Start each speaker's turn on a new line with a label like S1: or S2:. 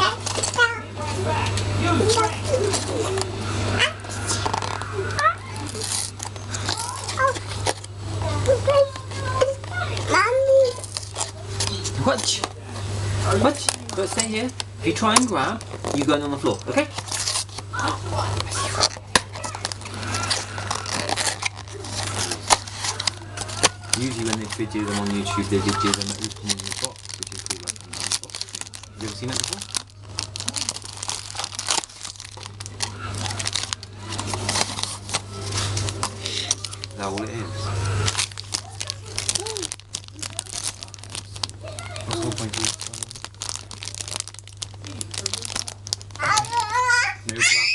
S1: Watch. Watch. Don't stay here. If you try and grab, you're going on the floor, okay? Usually when they video them on YouTube, they video them opening the box, which is called like an unboxing. Have you ever seen that before? Is that all it is? What's the whole point of this?